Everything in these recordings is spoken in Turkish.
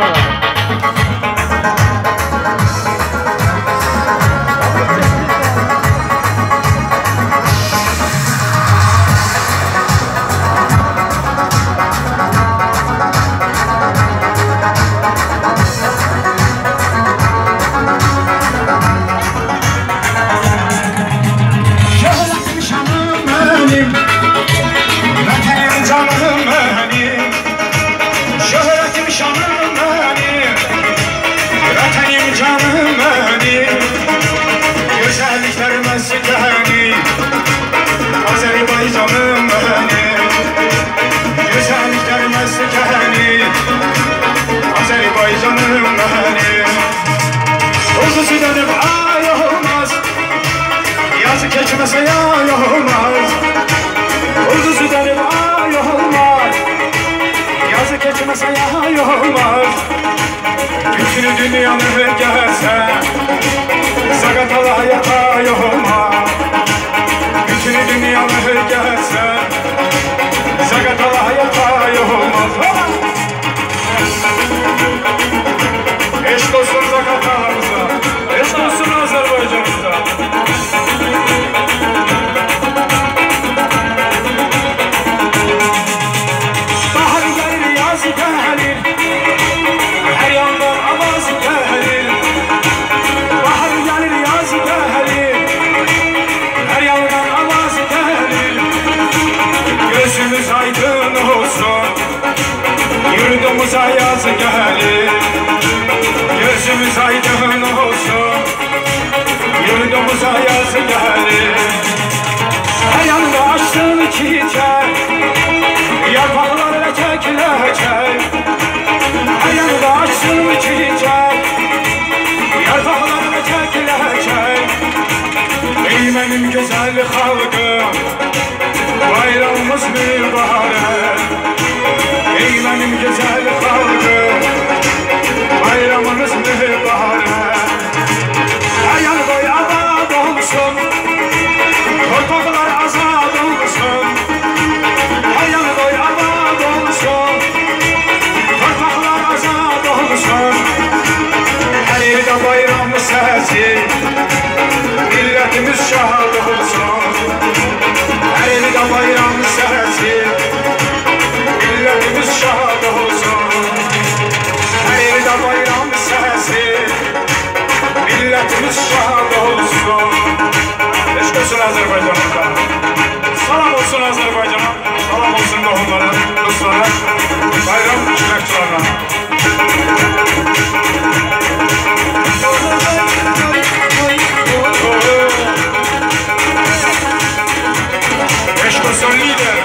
Bütün dünyanı gelse Sagatala hayata yoğma. Bütün dünyanı gelse Sagatala hayata yoğma. Eşk olsun Zagatalarımıza, eşk olsun Azerbaycan'ımıza. Bahar gelir, yaz gelir, her yandan avaz gelir. Bahar gelir, yaz gelir, her yandan avaz gelir. Gözümüz aydın olsun, yurdumuza yaz gelir. Gözümüz aydın olsun, yurdumuza yaz gelir. Her yanda açtın çiçek, yapraklar lecek. Her yanda açtın çiçek, yapraklar lecek. Ey benim güzel halkım, bayramımız mübarek. Ey benim güzel halkım, bayramınız mübarek. Hayal boy abad olsun, torpaklar azad olsun. Hayal boy abad olsun, torpaklar azad olsun. Her yerde bayram sesi, milletimiz şad olsun. Her yerde bayram sesi, milletimiz şad olsun. Her yerde bayram sesi, milletimiz şad olsun. Eşk olsun Azerbaycan'ımıza. Salam olsun Azerbaycan'a, salam olsun doğumlara, dostlara, bayram çilekçilerine. Eşk olsun lider.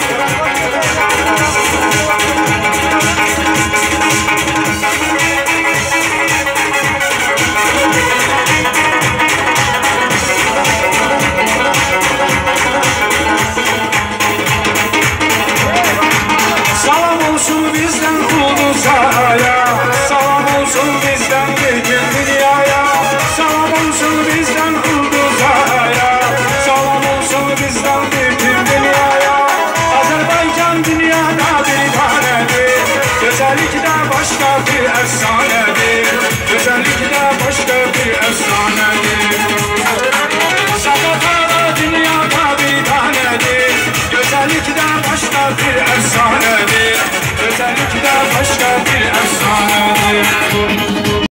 Salam olsun bizden Ulusaya, salam olsun bizden bütün dünyaya. Salam olsun bizden Ulusaya, salam olsun bizden bütün dünyaya. Azerbaycan dünyada bir tanedir, güzellikte başka bir efsanedir. Güzellikte başka bir efsanedir. Sagatala dünyada bir tanedir, güzellikte başka bir efsanedir. Güzellikte başka bir efsanedir.